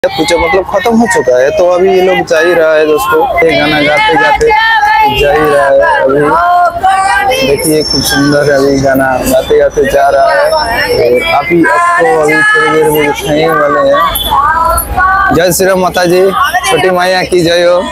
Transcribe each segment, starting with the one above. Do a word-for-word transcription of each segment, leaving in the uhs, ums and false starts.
पूछो मतलब खत्म हो चुका है, तो अभी ये लोग जा ही रहा है दोस्तों। ये गाना गाते गाते जा ही रहा है। अभी देखिए खूब सुंदर अभी गाना गाते गाते जा रहा है। और अभी आपको अभी थोड़ी देर में दिखाने वाले हैं। जय श्री राम माता जी, छोटी मैया की जय हो।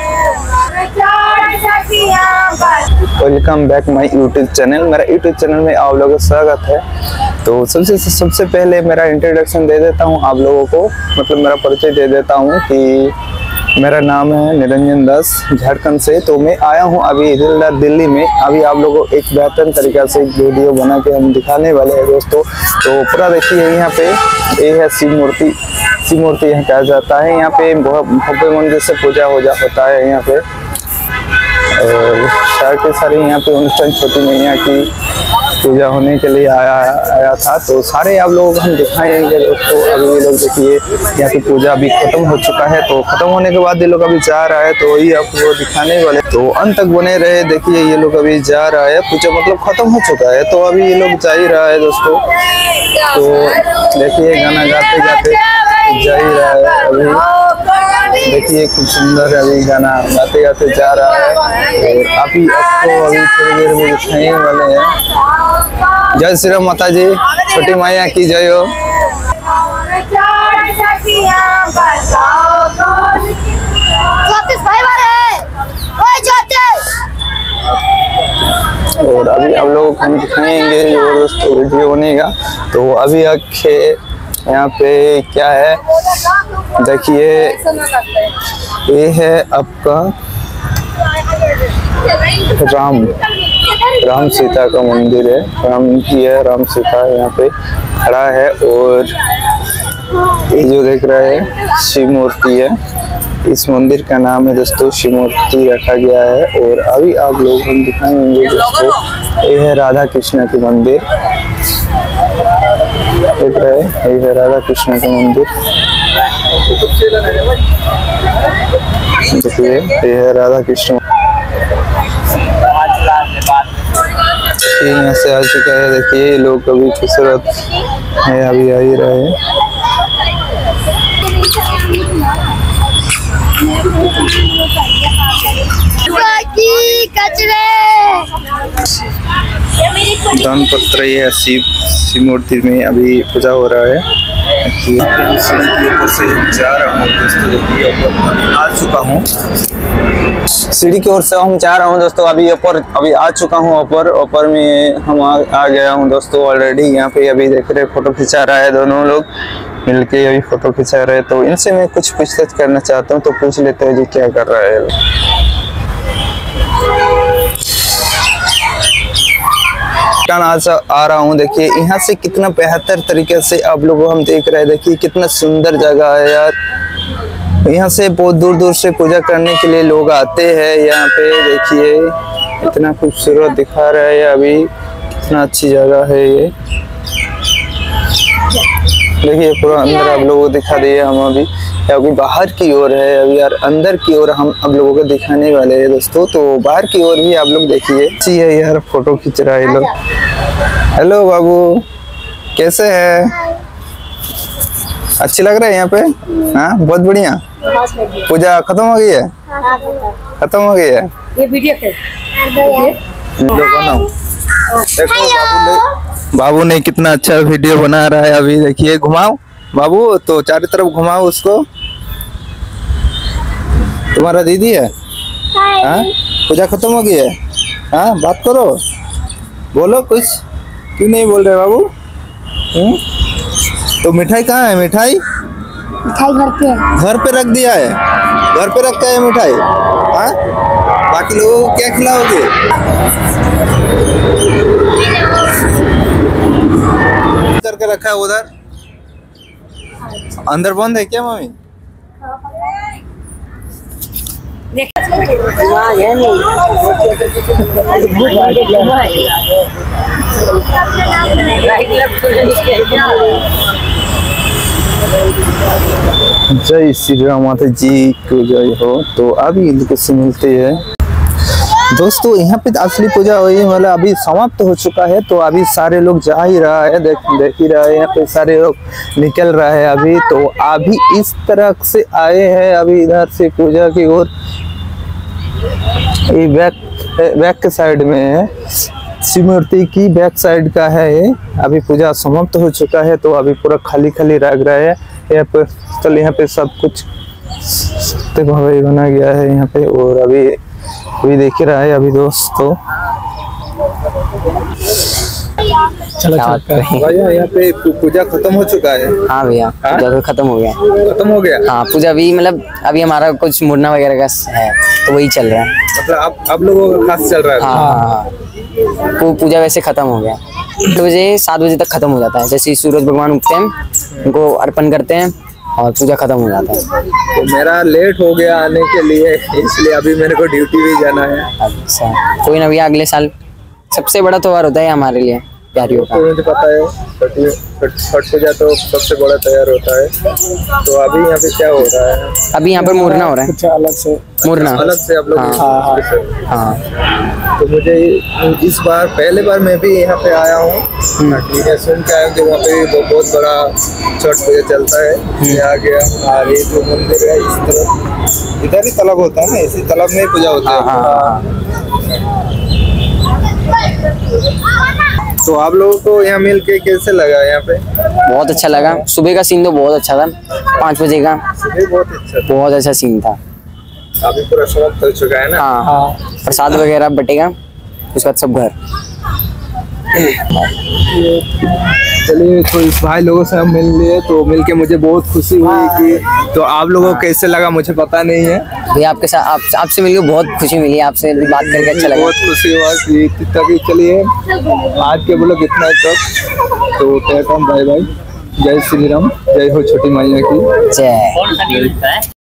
Welcome back my YouTube channel. मेरा यूट्यूब चैनल में आप लोगों का स्वागत है। तो सबसे सबसे पहले मेरा इंट्रोडक्शन दे देता हूँ आप लोगों को, मतलब मेरा परिचय दे देता हूँ कि मेरा नाम है निरंजन दास, झारखंड से। तो मैं आया हूँ अभी दिल्ली में। अभी आप लोगों को एक बेहतरीन तरीका से एक वीडियो बना के हम दिखाने वाले हैं दोस्तों। तो पूरा देखिए, यहाँ पे ये है शिव मूर्ति। शिव मूर्ति यहाँ कहा जाता है। यहाँ पे बहुत भव्य मंदिर से पूजा हो जा होता है यहाँ पे। और सारे के सारे यहाँ पे अनुष्ठान छोटी मैया की पूजा होने के लिए आया आया था। तो सारे आप लोगों को हम दिखाएंगे दोस्तों। अभी ये लोग देखिए, यहाँ की पूजा अभी खत्म हो चुका है। तो खत्म होने के बाद ये लोग अभी जा रहा है, तो वही आपको दिखाने वाले। तो अंत तक बने रहे। देखिए ये लोग अभी जा रहा है, पूजा मतलब खत्म हो चुका है, तो अभी ये लोग जा ही रहा है दोस्तों। तो देखिए गाना गाते गाते जा ही रहा है। अभी देखिए खूब सुंदर अभी गाना गाते गाते जा रहा है। और अभी आपको अभी थोड़ी देर में दिखाने वाले हैं। जय श्री राम माता जी, छोटी मैया की जय हो। और अभी आप लोगों को हम दिखाएंगे जबरदस्त वीडियो बनेगा। तो अभी आखे यहाँ पे क्या है देखिए, ये है आपका राम राम सीता का मंदिर है। राम की है, राम सीता यहाँ पे खड़ा है। और ये जो देख रहे हैं शिव मूर्ति है। इस मंदिर का नाम है दोस्तों शिव मूर्ति रखा गया है। और अभी आप लोग हम दिखाएंगे दोस्तों, ये है राधा कृष्ण की मंदिर। देख रहे हैं, ये है राधा कृष्ण का मंदिर। देखिए ये है राधा कृष्ण। यहाँ से आ चुका है। देखिए लोग अभी खूबसूरत है, अभी आ ही रहे हैं। दान पत्र ये शिव शिव मूर्ति में अभी पूजा हो रहा है। से जा रहा हूँ दोस्तों, आ चुका हूँ सीढ़ी की ओर से हम जा रहा हूँ दोस्तों। अभी ऊपर अभी आ चुका हूँ ऊपर ऊपर में हम आ, आ गया हूँ दोस्तों ऑलरेडी। यहाँ पे अभी देख रहे फोटो खिंचा रहा है, दोनों लोग मिलके अभी फोटो खिंचा रहे हैं। तो इनसे मैं कुछ पूछताछ करना चाहता हूँ, तो पूछ लेते हैं जी क्या कर रहा है। आज आ रहा हूँ, देखिए यहाँ से कितना बेहतर तरीके से आप लोगों को हम देख रहे हैं। देखिए कितना सुंदर जगह है यार। यहाँ से बहुत दूर दूर से पूजा करने के लिए लोग आते हैं यहाँ पे। देखिए इतना खूबसूरत दिखा रहा है अभी, कितना अच्छी जगह है ये। देखिए पूरा अंदर आप लोगों को दिखा दिए हम। अभी अभी बाहर की ओर है, अभी यार अंदर की ओर हम आप लोगों को दिखाने वाले हैं दोस्तों। तो बाहर की ओर भी आप लोग देखिए। अच्छी है यार, फोटो खींच रहा है लोग। हेलो बाबू, कैसे है? अच्छी लग रहा है यहाँ पे? हाँ बहुत बढ़िया। पूजा खत्म हो गई है? खत्म हो गई है। ये वीडियो देखो बाबू ने बाबू ने कितना अच्छा वीडियो बना रहा है। अभी देखिए, घुमाओ बाबू, तो चारों तरफ घुमाओ उसको। तुम्हारा दीदी है? हाँ पूजा खत्म हो गई है। हाँ बात करो, बोलो कुछ। क्यों नहीं बोल रहे बाबू? हम्म तो मिठाई कहाँ है? मिठाई मिठाई घर पे है। घर पे रख दिया है? घर पे रखा है मिठाई? हाँ बाकी लोगों को क्या खिलाओगे? करके रखा है उधर, अंदर बंद है क्या मम्मी? जय श्री राम माता जी को जय हो। तो अभी इनको से मिलते हैं। दोस्तों यहाँ पे असली पूजा हुई मतलब अभी समाप्त हो चुका है, तो अभी सारे लोग जा ही रहा है, देख देख ही रहा है, यहाँ पे सारे लोग निकल रहा है अभी। तो अभी इस तरह से आए हैं अभी इधर से पूजा की ओर, ये बैक बैक के साइड में है, शिव मूर्ति की बैक साइड का है ये। अभी पूजा समाप्त हो चुका है, तो अभी पूरा खाली खाली लग रहा है यहाँ पे। चल यहाँ पे सब कुछ भव्य बना गया है यहाँ पे, और अभी अभी देख ही रहा है अभी दोस्तों। चलो भैया यहाँ पे पूजा खत्म हो चुका है। हाँ भैया पूजा तो खत्म हो गया। खत्म हो गया हाँ पूजा भी, मतलब अभी हमारा कुछ मुड़ना वगैरह का है तो वही चल रहा है। मतलब आप आप लोगों का खास चल रहा है। हाँ वो पूजा वैसे खत्म हो गया, आठ बजे सात बजे तक खत्म हो जाता है। जैसे सूरज भगवान उगते हैं उनको अर्पण करते हैं और पूजा खत्म हो जाता है। तो मेरा लेट हो गया आने के लिए, इसलिए अभी मेरे को ड्यूटी भी जाना है। अच्छा कोई ना भैया, अगले साल सबसे बड़ा त्योहार होता है हमारे लिए प्यारियों का। तो मुझे पता है छठ पूजा तो सबसे बड़ा तैयार होता है। तो अभी यहाँ पे क्या हो रहा है? अभी यहाँ पर मुरना हो रहा है। अच्छा अलग से मुरना अलग से आप लोग। हाँ हाँ। तो मुझे इस बार पहले बार मैं भी यहाँ पे आया हूँ, सुन के आया हूँ कि वहाँ पे बहुत बड़ा छठ पूजा चलता है। ये आ गया और ये जो मंदिर है इस तरफ, इधर ही तालाब होता है ना, इसी तालाब में ही पूजा होता है। तो आप लोगों को यहाँ मिल के कैसे लगा? यहाँ पे बहुत अच्छा लगा। सुबह का सीन तो बहुत अच्छा था, पाँच बजे का बहुत अच्छा बहुत अच्छा सीन था। अभी पूरा समाप्त हो चुका है ना। हाँ हाँ प्रसाद वगैरह बटेगा, उसके बाद सब घर। चलिए तो इस भाई लोगों से हम मिल लिए, तो मिलके मुझे बहुत खुशी हुई कि तो आप लोगों को कैसे लगा मुझे पता नहीं है। भैया आपके साथ आप, आपसे मिलकर बहुत खुशी मिली, आपसे बात करके अच्छा लगा। बहुत खुशी हुआ कि तभी। चलिए आज के ब्लॉग इतना तक, तो कहता हूँ बाय बाय। जय श्री राम, जय हो छोटी मैया की जय।